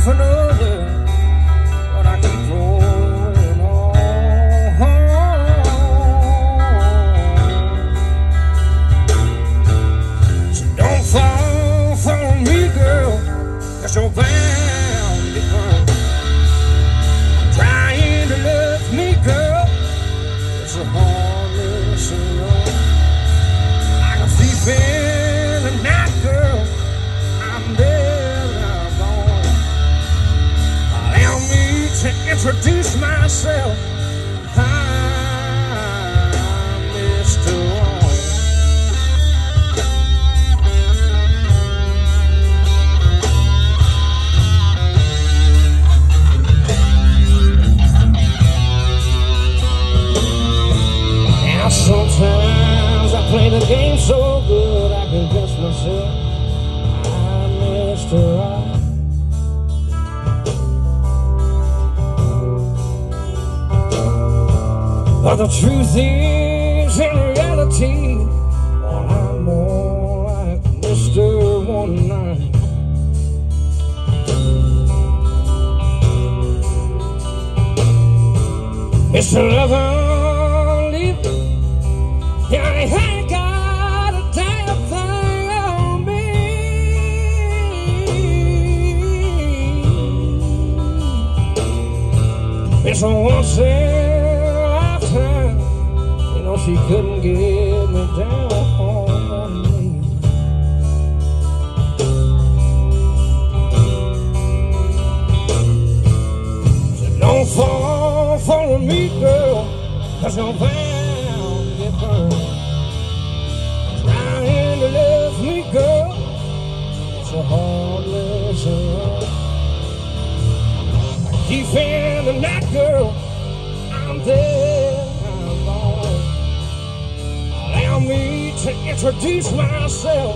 for another, but I keep holding on. So don't fall for me, girl, 'cause you're bound to burn. Trying to love me, girl, it's a heartless love. Like a thief in the night, girl, I'm dead, I'm gone. Allow me to introduce myself. I'm Mr. Wrong. Now sometimes I play the game so good I convince myself I'm Mr. Right. But the truth is, in reality, well, I'm more like Mr. 1-9. Mr. Lover, leave me. Yeah, I ain't got a damn thing on me. It's a once in a lifetime. You know she couldn't get me down on me. So don't fall for me, girl, 'cause you're bound to get burned. Trying to love me, girl, it's a heartless love. Deep in the night, girl, I'm there, I'm gone. Allow me to introduce myself.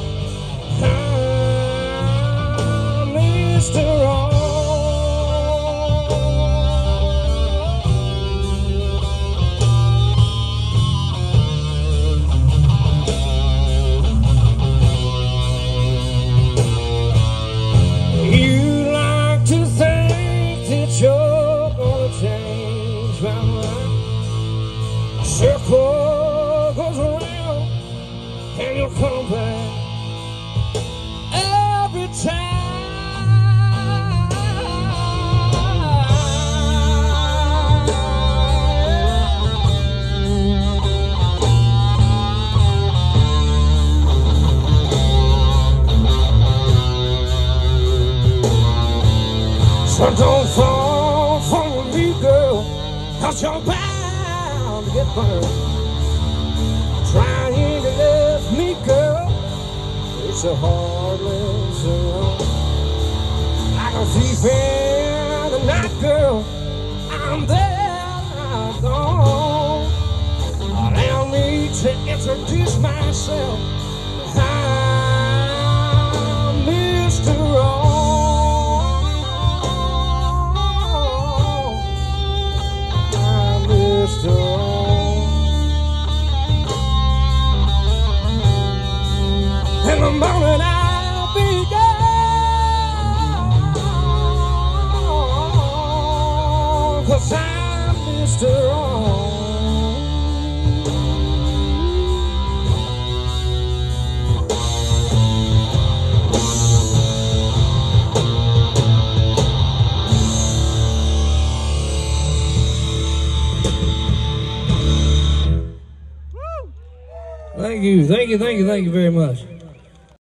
I'm Mr. Wrong. You like to think that you're gonna change my mind. A circle goes around and you'll come back every time. So don't fall for me, girl, 'cause you're bound to get burned. Trying to love me, girl, it's a heartless love. Like a thief in the night, girl, I'm there, I'm gone. Allow me to introduce myself. I'm Mr. Wrong. Mr. Wrong. In the morning I'll be gone, 'cause I'm Mr. Wrong. Thank you very much.